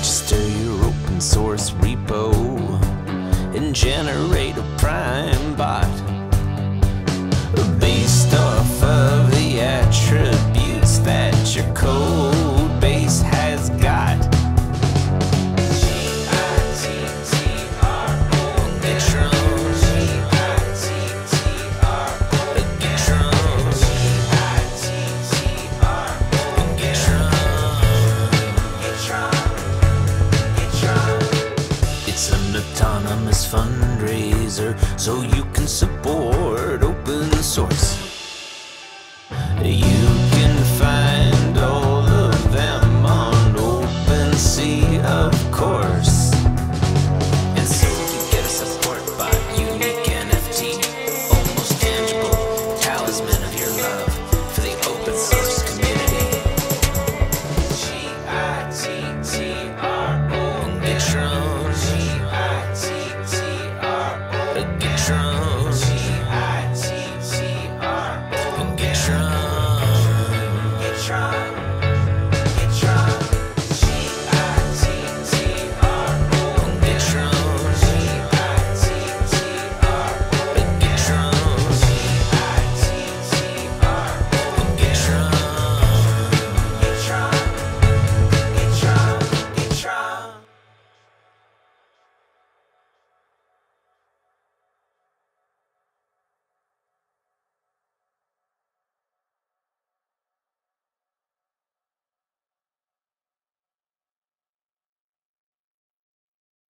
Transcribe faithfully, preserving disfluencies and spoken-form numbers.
Register your open source repo and generate a prime bot based off of the attributes that your code base has got. It's an autonomous fundraiser, so you can support